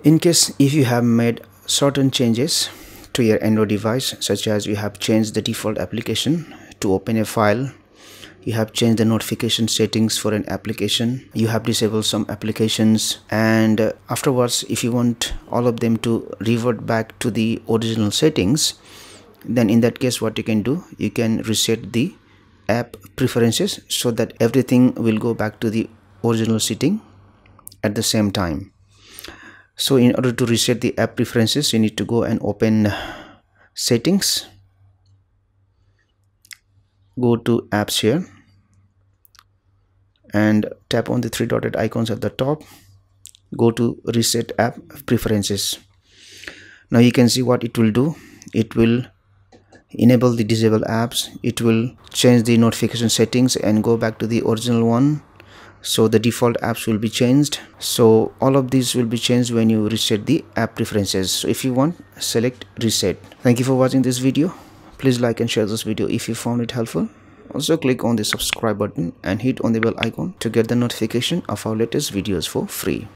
In case if you have made certain changes to your Android device, such as you have changed the default application to open a file, you have changed the notification settings for an application, you have disabled some applications, and afterwards if you want all of them to revert back to the original settings, then in that case what you can do, you can reset the app preferences so that everything will go back to the original setting at the same time. So in order to reset the app preferences, you need to go and open settings, go to apps here and tap on the three dotted icons at the top, go to reset app preferences. Now you can see what it will do. It will enable the disabled apps, it will change the notification settings and go back to the original one, so the default apps will be changed. So all of these will be changed when you reset the app preferences. So if you want, select reset. Thank you for watching this video. Please like and share this video if you found it helpful. Also click on the subscribe button and hit on the bell icon to get the notification of our latest videos for free.